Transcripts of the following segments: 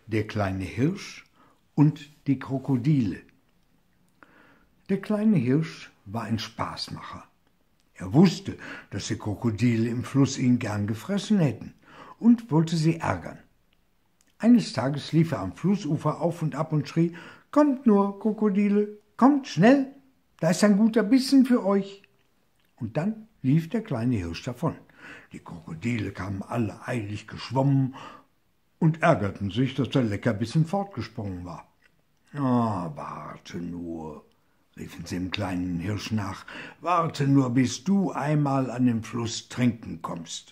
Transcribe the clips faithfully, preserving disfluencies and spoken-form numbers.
Der kleine Hirsch und die Krokodile. Der kleine Hirsch war ein Spaßmacher. Er wusste, dass die Krokodile im Fluss ihn gern gefressen hätten und wollte sie ärgern. Eines Tages lief er am Flussufer auf und ab und schrie: »Kommt nur, Krokodile, kommt schnell, da ist ein guter Bissen für euch.« Und dann lief der kleine Hirsch davon. Die Krokodile kamen alle eilig geschwommen und ärgerten sich, dass der Leckerbissen fortgesprungen war. »Ah, warte nur«, riefen sie dem kleinen Hirsch nach, »warte nur, bis du einmal an den Fluss trinken kommst.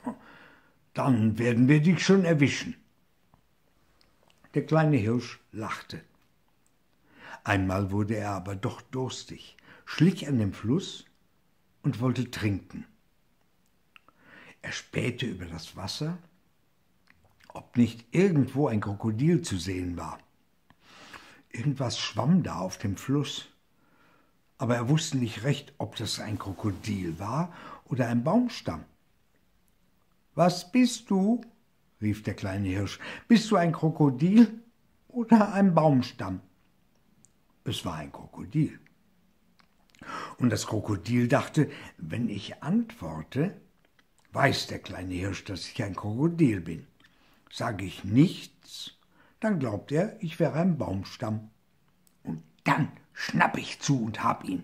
Dann werden wir dich schon erwischen.« Der kleine Hirsch lachte. Einmal wurde er aber doch durstig, schlich an den Fluss und wollte trinken. Er spähte über das Wasser, ob nicht irgendwo ein Krokodil zu sehen war. Irgendwas schwamm da auf dem Fluss, aber er wusste nicht recht, ob das ein Krokodil war oder ein Baumstamm. »Was bist du?«, rief der kleine Hirsch. »Bist du ein Krokodil oder ein Baumstamm?« Es war ein Krokodil. Und das Krokodil dachte, wenn ich antworte, weiß der kleine Hirsch, dass ich ein Krokodil bin. Sage ich nichts, dann glaubt er, ich wäre ein Baumstamm. Und dann schnapp ich zu und hab ihn.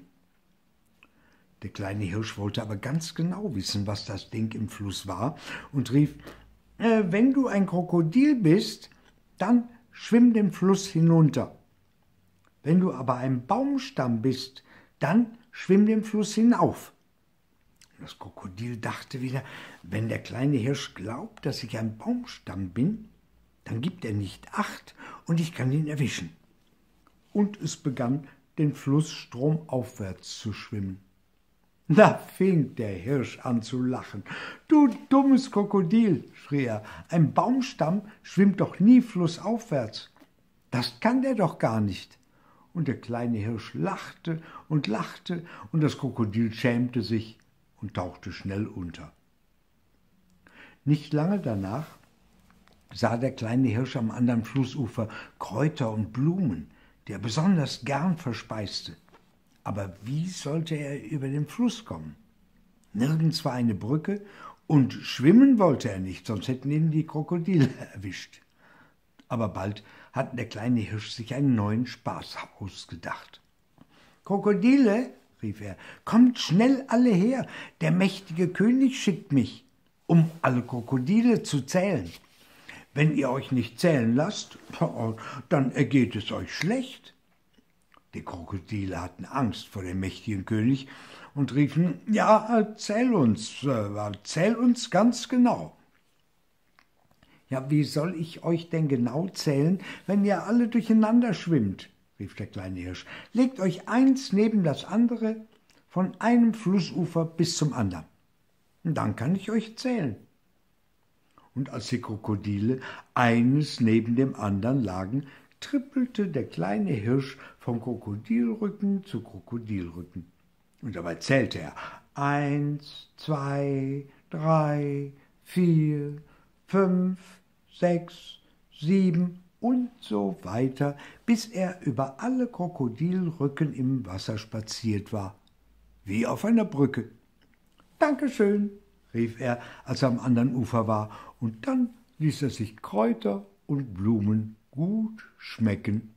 Der kleine Hirsch wollte aber ganz genau wissen, was das Ding im Fluss war, und rief: äh, »Wenn du ein Krokodil bist, dann schwimm den Fluss hinunter. Wenn du aber ein Baumstamm bist, dann schwimm den Fluss hinauf.« Das Krokodil dachte wieder, wenn der kleine Hirsch glaubt, dass ich ein Baumstamm bin, dann gibt er nicht Acht und ich kann ihn erwischen. Und es begann, den Fluss stromaufwärts zu schwimmen. Da fing der Hirsch an zu lachen. »Du dummes Krokodil«, schrie er, »ein Baumstamm schwimmt doch nie flussaufwärts. Das kann der doch gar nicht.« Und der kleine Hirsch lachte und lachte, und das Krokodil schämte sich und tauchte schnell unter. Nicht lange danach sah der kleine Hirsch am anderen Flussufer Kräuter und Blumen, die er besonders gern verspeiste. Aber wie sollte er über den Fluss kommen? Nirgends war eine Brücke, und schwimmen wollte er nicht, sonst hätten ihn die Krokodile erwischt. Aber bald hatte der kleine Hirsch sich einen neuen Spaß ausgedacht. »Krokodile«, rief er, »kommt schnell alle her, der mächtige König schickt mich, um alle Krokodile zu zählen. Wenn ihr euch nicht zählen lasst, dann ergeht es euch schlecht.« Die Krokodile hatten Angst vor dem mächtigen König und riefen: »Ja, zähl uns, zähl uns ganz genau.« »Ja, wie soll ich euch denn genau zählen, wenn ihr alle durcheinander schwimmt?«, rief der kleine Hirsch. »Legt euch eins neben das andere, von einem Flussufer bis zum anderen. Dann kann ich euch zählen.« Und als die Krokodile eines neben dem anderen lagen, trippelte der kleine Hirsch vom Krokodilrücken zu Krokodilrücken. Und dabei zählte er: Eins, zwei, drei, vier, fünf, sechs, sieben und so weiter, bis er über alle Krokodilrücken im Wasser spaziert war, wie auf einer Brücke. »Dankeschön«, rief er, als er am anderen Ufer war, und dann ließ er sich Kräuter und Blumen gut schmecken.